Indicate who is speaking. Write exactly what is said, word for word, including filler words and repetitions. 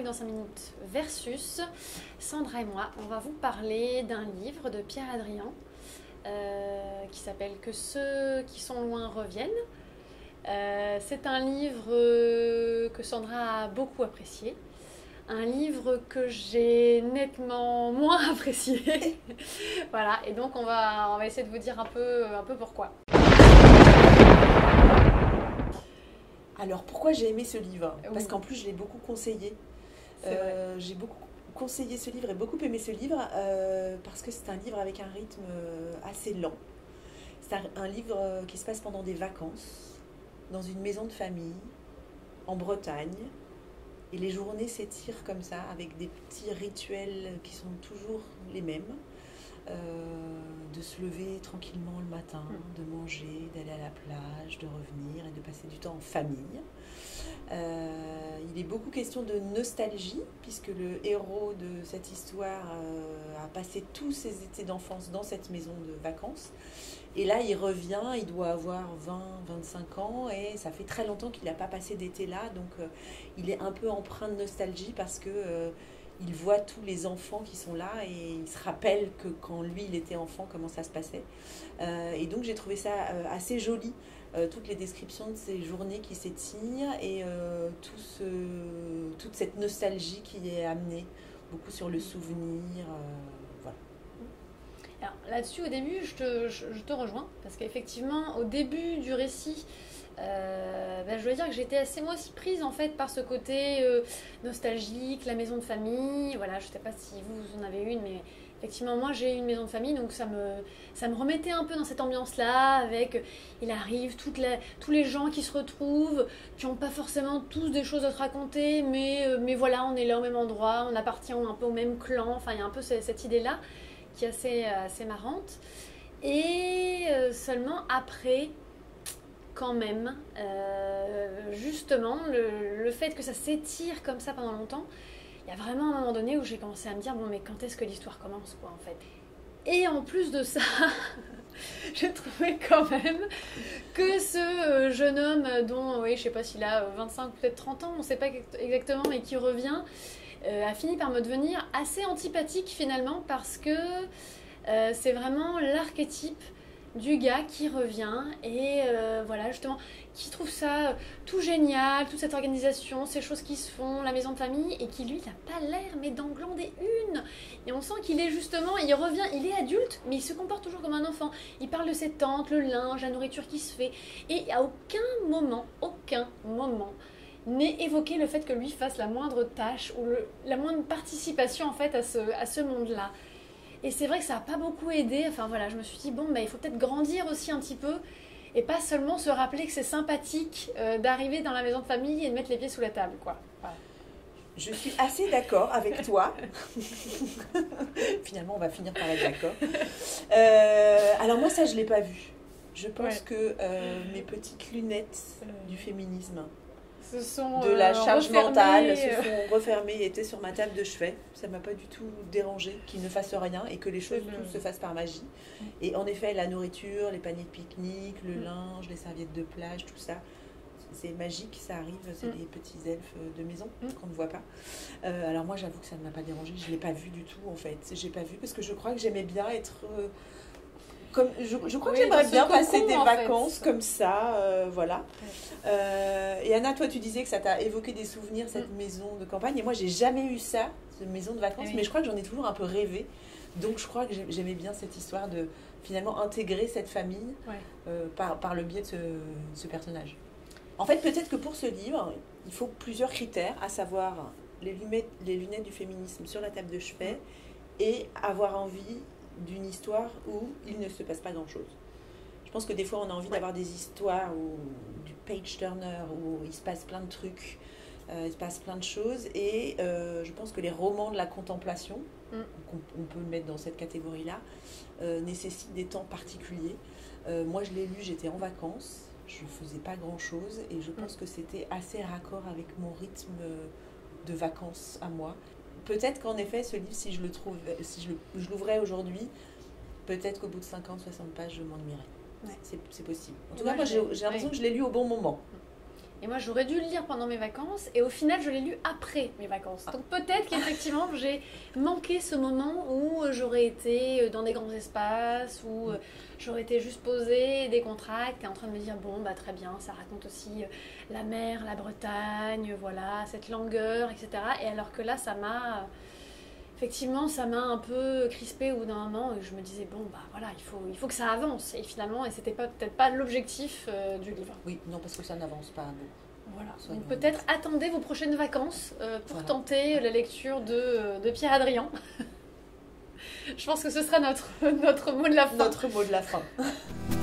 Speaker 1: dans cinq minutes versus, Sandra et moi, on va vous parler d'un livre de Pierre Hadrian euh, qui s'appelle « Que ceux qui sont loin reviennent ». Euh, c'est un livre euh, que Sandra a beaucoup apprécié. Un livre que j'ai nettement moins apprécié. Voilà, et donc on va, on va essayer de vous dire un peu, un peu pourquoi.
Speaker 2: Alors pourquoi j'ai aimé ce livre?
Speaker 1: Oui.
Speaker 2: Parce qu'en plus je l'ai beaucoup conseillé. Euh, j'ai beaucoup conseillé ce livre et beaucoup aimé ce livre euh, parce que c'est un livre avec un rythme assez lent. C'est un, un livre qui se passe pendant des vacances, dans une maison de famille, en Bretagne. Et les journées s'étirent comme ça, avec des petits rituels qui sont toujours les mêmes. Euh, de se lever tranquillement le matin, de manger, d'aller à la plage, de revenir et de passer du temps en famille. Euh, il est beaucoup question de nostalgie, puisque le héros de cette histoire euh, a passé tous ses étés d'enfance dans cette maison de vacances. Et là, il revient, il doit avoir vingt à vingt-cinq ans, et ça fait très longtemps qu'il n'a pas passé d'été là, donc euh, il est un peu empreint de nostalgie parce que euh, il voit tous les enfants qui sont là et il se rappelle que quand lui il était enfant, comment ça se passait. Euh, et donc j'ai trouvé ça euh, assez joli, euh, toutes les descriptions de ces journées qui s'étirent et euh, tout ce, toute cette nostalgie qui est amenée, beaucoup sur le souvenir. Euh, voilà.
Speaker 1: Alors là-dessus, au début, je te, je, je te rejoins, parce qu'effectivement, au début du récit, Euh, ben, je dois dire que j'étais assez moi aussi prise en fait par ce côté euh, nostalgique, la maison de famille. Voilà, je sais pas si vous, vous en avez une, mais effectivement moi j'ai une maison de famille, donc ça me, ça me remettait un peu dans cette ambiance-là, avec il arrive toute la, tous les gens qui se retrouvent, qui n'ont pas forcément tous des choses à se raconter, mais, euh, mais voilà, on est là au même endroit, on appartient un peu au même clan, enfin il y a un peu cette, cette idée-là qui est assez, assez marrante. Et euh, seulement après, quand même, euh, justement, le, le fait que ça s'étire comme ça pendant longtemps, il y a vraiment un moment donné où j'ai commencé à me dire, bon, mais quand est-ce que l'histoire commence, quoi, en fait. Et en plus de ça, j'ai trouvé quand même que ce jeune homme dont, oui, je sais pas s'il a vingt-cinq, peut-être trente ans, on ne sait pas exactement, mais qui revient, euh, a fini par me devenir assez antipathique finalement, parce que euh, c'est vraiment l'archétype du gars qui revient et euh, voilà justement qui trouve ça euh, tout génial, toute cette organisation, ces choses qui se font, la maison de famille, et qui lui il n'a pas l'air mais d'en glander une, et on sent qu'il est justement, il revient, il est adulte mais il se comporte toujours comme un enfant, il parle de ses tantes, le linge, la nourriture qui se fait, et à aucun moment, aucun moment n'est évoqué le fait que lui fasse la moindre tâche ou le, la moindre participation en fait à ce, à ce monde-là. Et c'est vrai que ça n'a pas beaucoup aidé. Enfin voilà, je me suis dit, bon, bah, il faut peut-être grandir aussi un petit peu et pas seulement se rappeler que c'est sympathique euh, d'arriver dans la maison de famille et de mettre les pieds sous la table, quoi. Voilà.
Speaker 2: Je suis assez d'accord avec toi. Finalement, on va finir par être d'accord. Euh, alors moi, ça, je ne l'ai pas vu. Je pense ouais. que euh, mes petites lunettes du féminisme,
Speaker 1: se sont,
Speaker 2: de la
Speaker 1: euh,
Speaker 2: charge mentale,
Speaker 1: euh...
Speaker 2: se sont refermées et étaient sur ma table de chevet. Ça ne m'a pas du tout dérangé qu'ils ne fassent rien et que les choses mmh. tout se fassent par magie. Et en effet, la nourriture, les paniers de pique-nique, le mmh. linge, les serviettes de plage, tout ça, c'est magique, ça arrive, c'est mmh. des petits elfes de maison mmh. qu'on ne voit pas. Euh, alors moi, j'avoue que ça ne m'a pas dérangé, je ne l'ai pas vu du tout en fait. Je n'ai pas vu parce que je crois que j'aimais bien être... Euh, Comme, je, je crois oui, que j'aimerais bien passer des vacances fait. Comme ça, euh, voilà. Ouais. Euh, et Anna, toi, tu disais que ça t'a évoqué des souvenirs, cette mm. maison de campagne. Et moi, j'ai jamais eu ça, cette maison de vacances, oui. mais je crois que j'en ai toujours un peu rêvé. Donc, je crois que j'aimais bien cette histoire de finalement intégrer cette famille ouais. euh, par, par le biais de ce, ce personnage. En fait, peut-être que pour ce livre, il faut plusieurs critères, à savoir les lunettes, les lunettes du féminisme sur la table de chevet mm. et avoir envie d'une histoire où il ne se passe pas grand-chose. Je pense que des fois, on a envie ouais. d'avoir des histoires où, du page-turner, où il se passe plein de trucs, euh, il se passe plein de choses, et euh, je pense que les romans de la contemplation, mm. on, on peut le mettre dans cette catégorie-là, euh, nécessitent des temps particuliers. Euh, moi, je l'ai lu, j'étais en vacances, je ne faisais pas grand-chose, et je pense mm. que c'était assez raccord avec mon rythme de vacances à moi. Peut-être qu'en effet, ce livre, si je le trouve, si je, le, je l'ouvrais aujourd'hui, peut-être qu'au bout de cinquante, soixante pages, je m'ennuierais. Ouais. C'est, c'est possible. En tout ouais, cas, moi, j'ai, j'ai l'impression ouais. que je l'ai lu au bon moment.
Speaker 1: Et moi, j'aurais dû le lire pendant mes vacances. Et au final, je l'ai lu après mes vacances. Donc peut-être qu'effectivement, j'ai manqué ce moment où j'aurais été dans des grands espaces, où j'aurais été juste posée, décontractée, et en train de me dire, bon, bah très bien, ça raconte aussi la mer, la Bretagne, voilà, cette langueur, et cetera. Et alors que là, ça m'a... Effectivement, ça m'a un peu crispée au bout d'un moment et je me disais, bon, bah voilà, il faut, il faut que ça avance. Et finalement, et c'était pas, peut-être pas l'objectif euh, du livre.
Speaker 2: Oui, non, parce que ça n'avance pas beaucoup.
Speaker 1: Voilà. Donc peut-être attendez vos prochaines vacances euh, pour voilà. tenter la lecture de, de Pierre Hadrian. Je pense que ce sera notre, notre mot de la fin.
Speaker 2: Notre mot de la fin.